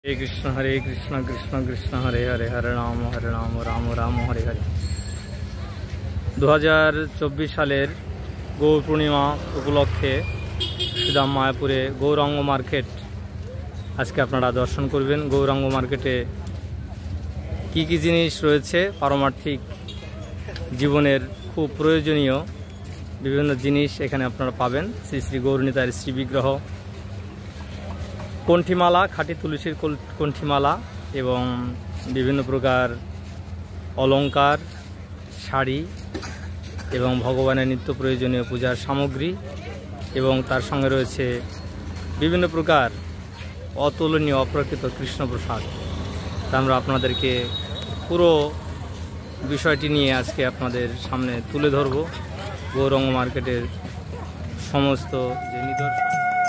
हरे कृष्ण कृष्ण कृष्ण हरे हरे हरे राम राम राम हरे हरे। 2024 সালের গৌর পূর্ণিমা উপলক্ষে শ্রীধাম মায়াপুরে গৌরাঙ্গ মার্কেট আজকে আপনারা দর্শন করবেন। গৌরাঙ্গ মার্কেটে কি কি জিনিস রয়েছে, পারমার্থিক জীবনের খুব প্রয়োজনীয় বিভিন্ন জিনিস এখানে আপনারা পাবেন। শ্রী শ্রী গৌরনীতার শ্রী বিগ্রহ, কণ্ঠিমালা, খাঁটি তুলসীর কণ্ঠিমালা এবং বিভিন্ন প্রকার অলংকার, শাড়ি এবং ভগবানের নিত্য প্রয়োজনীয় পূজার সামগ্রী এবং তার সঙ্গে রয়েছে বিভিন্ন প্রকার অতুলনীয় অপ্রাকৃত কৃষ্ণপ্রসাদ। তা আমরা আপনাদেরকে পুরো বিষয়টি নিয়ে আজকে আপনাদের সামনে তুলে ধরব। গৌরাঙ্গ মার্কেটের সমস্ত যে নিদর্শন।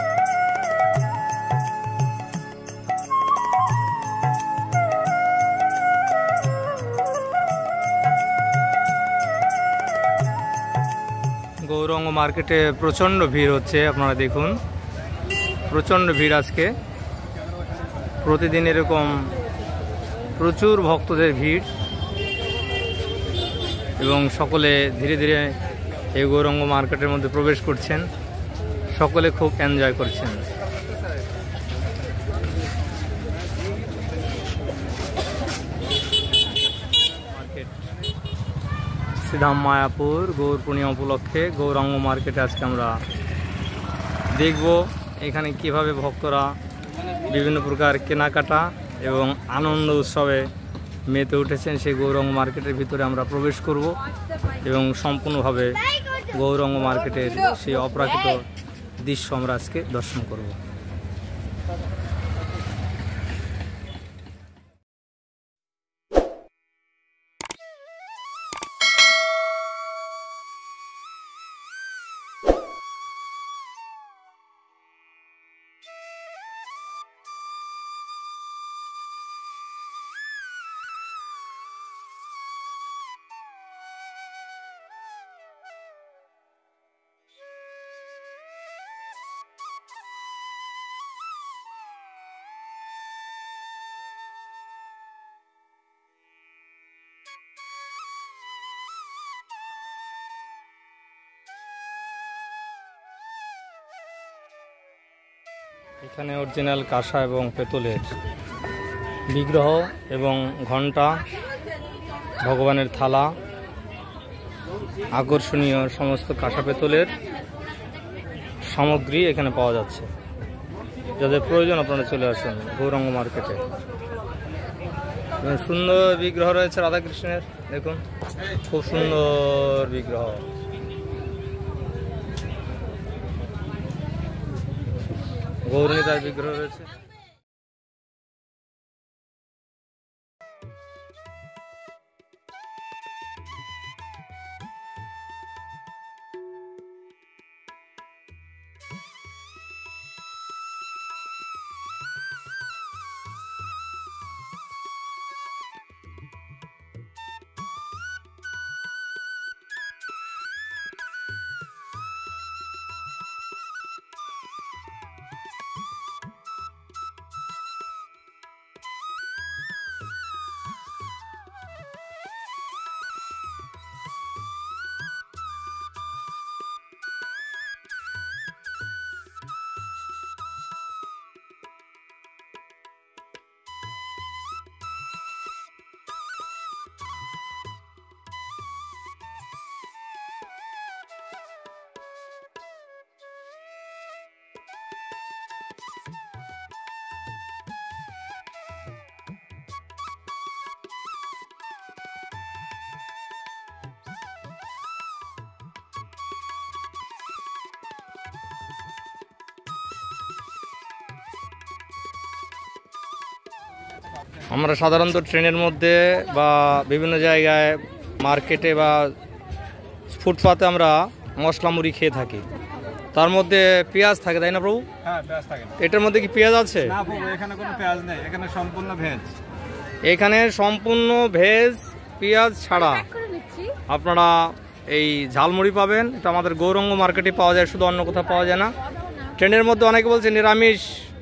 গৌরাঙ্গ মার্কেটে প্রচণ্ড ভিড় হচ্ছে, আপনারা দেখুন প্রচণ্ড ভিড় আজকে। প্রতিদিন এরকম প্রচুর ভক্তদের ভিড় এবং সকলে ধীরে ধীরে এই গৌরাঙ্গ মার্কেটের মধ্যে প্রবেশ করছেন, সকলে খুব এনজয় করছেন। শ্রীধাম মায়াপুর গৌর পূর্ণিমা উপলক্ষে গৌরাঙ্গ মার্কেটে আজকে আমরা দেখব এখানে কিভাবে ভক্তরা বিভিন্ন প্রকার কেনাকাটা এবং আনন্দ উৎসবে মেতে উঠেছেন। সেই গৌরাঙ্গ মার্কেটের ভিতরে আমরা প্রবেশ করব এবং সম্পূর্ণভাবে গৌরাঙ্গ মার্কেটের সেই অপ্রাকৃত দৃশ্য আমরা আজকে দর্শন করব। এখানে অরিজিনাল কাঁসা এবং পেতলের বিগ্রহ এবং ঘণ্টা, ভগবানের থালা, আকর্ষণীয় সমস্ত কাঁসা পেতলের সামগ্রী এখানে পাওয়া যাচ্ছে। যাদের প্রয়োজন আপনারা চলে আসুন গৌরাঙ্গ মার্কেটে। সুন্দর বিগ্রহ রয়েছে রাধাকৃষ্ণের, দেখুন খুব সুন্দর বিগ্রহ। গৌরনীতার বিগ্রহ রয়েছে। আমরা সাধারণত ট্রেনের মধ্যে বা বিভিন্ন জায়গায় মার্কেটে বা ফুটপাতে আমরা মশলা মুড়ি খেয়ে থাকি, তার মধ্যে পেঁয়াজ থাকে, তাই না প্রভু? হ্যাঁ, পেঁয়াজ থাকে। এটার মধ্যে কি পেঁয়াজ আছে? না প্রভু, এখানে কোনো পেঁয়াজ নেই, এখানে সম্পূর্ণ ভেজ। এখানে সম্পূর্ণ ভেজ, পেঁয়াজ ছাড়া আপনারা এই ঝালমুড়ি পাবেন। এটা আমাদের গৌরাঙ্গ মার্কেটে পাওয়া যায়, শুধু অন্য কোথাও পাওয়া যায় না। ট্রেনের মধ্যে অনেকে বলছে নিরামিষ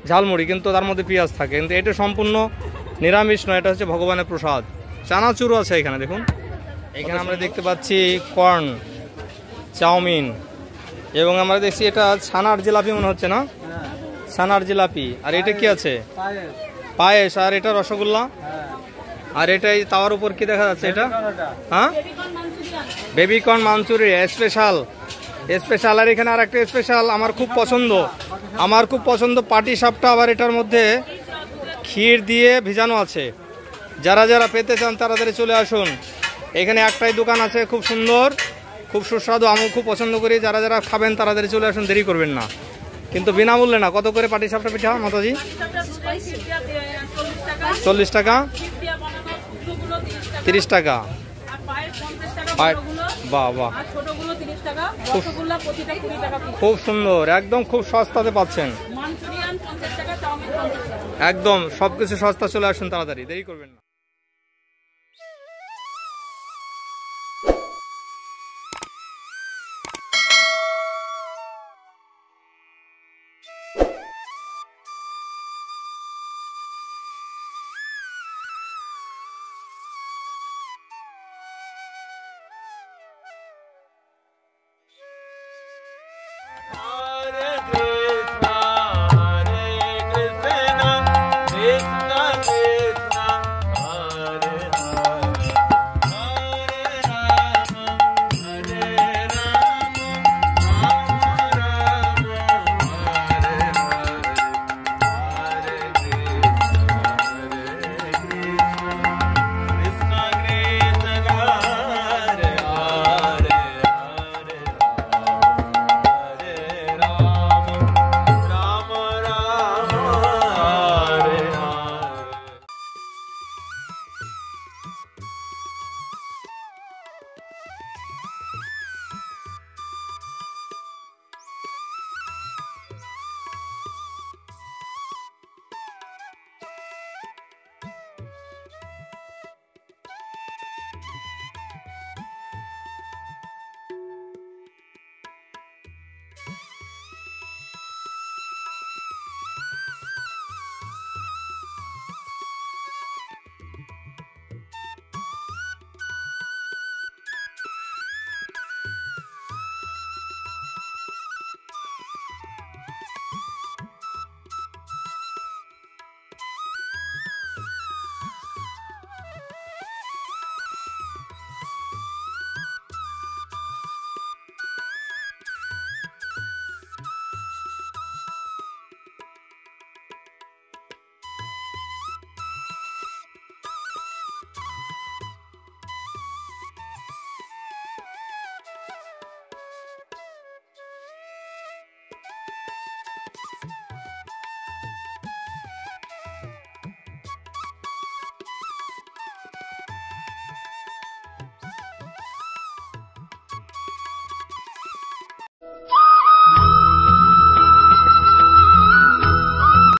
ঝালমুড়ি, কিন্তু তার মধ্যে পেঁয়াজ থাকে, কিন্তু এটা সম্পূর্ণ নিরামিষ নয়, এটা হচ্ছে ভগবানের প্রসাদ। চানাচুরও আছে এখানে দেখুন। এখানে আমরা দেখতে পাচ্ছি কর্ন, চাউমিন, এবং আমরা দেখছি এটা ছানার জিলাপি মনে হচ্ছে না, ছানার জিলাপি। আর এটা কি আছে? পায়েস। আর এটা রসগোল্লা। আর এটাই তাওয়ার উপর কি দেখা যাচ্ছে এটা? হ্যাঁ, বেবিকর্ন মাঞ্চুরিয়া স্পেশাল স্পেশাল। আর এখানে আর একটা স্পেশাল আমার খুব পছন্দ পাটি সাপটা। আবার এটার মধ্যে ক্ষীর দিয়ে ভিজানো আছে। যারা যারা পেতে চান তাড়াতাড়ি চলে আসুন। এখানে একটাই দোকান আছে, খুব সুন্দর, খুব সুস্বাদু, আমিও খুব পছন্দ করি। যারা যারা খাবেন তাড়াতাড়ি চলে আসুন, দেরি করবেন না। কিন্তু বিনামূল্যে না। কত করে পাটি সাপটা পিঠা মাতাজি? 40 টাকা, 30 টাকা। বাহ বাহ, খুব সুন্দর, একদম খুব সস্তাতে পাচ্ছেন, একদম সবকিছু সস্তা। চলে আসুন তাড়াতাড়ি, দেরি করবেন না।